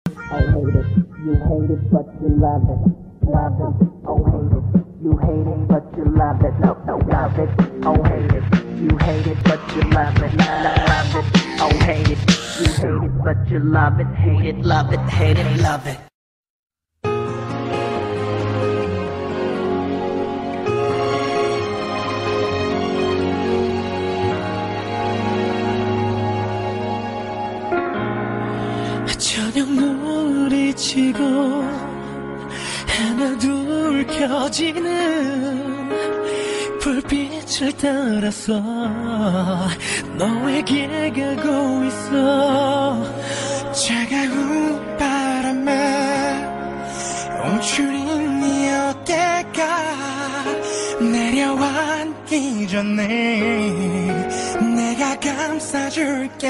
oh hate it, you hate it, but you love it, oh hate it, you hate it, but you love it, no, love it, oh hate it, you hate it, but you love it, love it, oh hate it, you hate it, but you love it, hate it, love it, hate it, love it. 저녁 노을이 지고 하나 둘 켜지는 불빛을 따라서 너에게 가고 있어. 차가운 바람에 움츠린 네 어깨가 내려와 앉기 전에 내가 감싸줄게.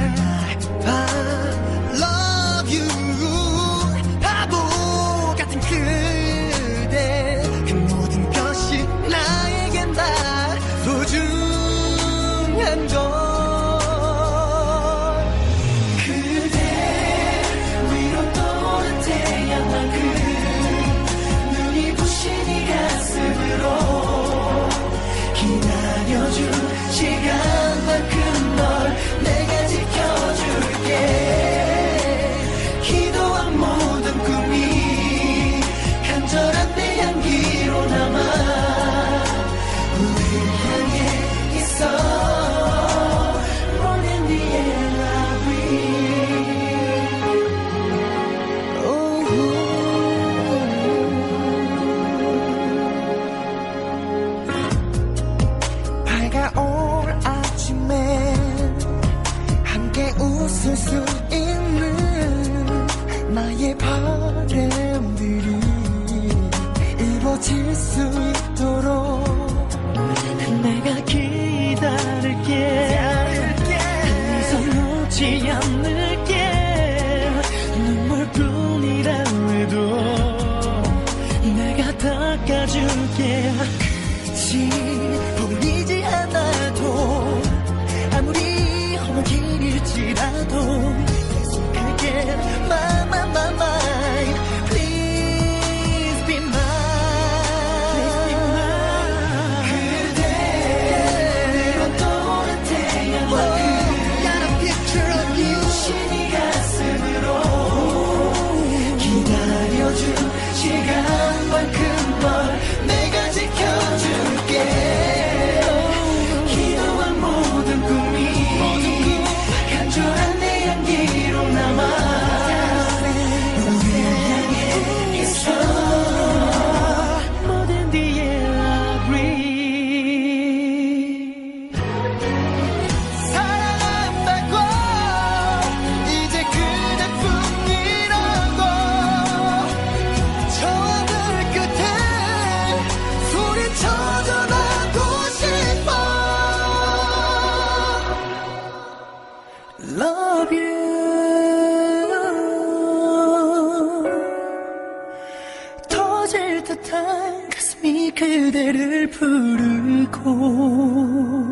Love you 바보 같은 그대 그 모든 것이 나에겐 다 소중한 걸. 그대 위로 떠오른 태양만큼 눈이 부신 이 가슴으로 기다려준 시간만큼 널 내가 지켜줄게. 기도한 모든 꿈이 간절한 내 향기로 남아 우릴 향해 있어. More than the air I breathe. 밝아올 아침에 함께 웃을 수 있는 나의 바람들이 이루어질 수 있도록 내가 기다릴게. 네 손 놓지 않을게. 눈물뿐이라 해도 내가 닦아줄게. 끝이 보이지 않아도 아무리 험한 길일지라도 계속할게. My please be mine. 그대 위로 떠오른 태양만큼 Got a picture of you 신이 가슴으로 기다려준 시간만큼 널 내가 지켜줄게. 기도한 모든 꿈이 간절한 내 향기로 남아 우릴 향해 있어. More than the air I breathe. 사랑한다고 이제 그대뿐이라고 저 하늘 끝에 소리쳐 전하고 싶어. Love you. 터질 듯한 가슴이 그대를 부르고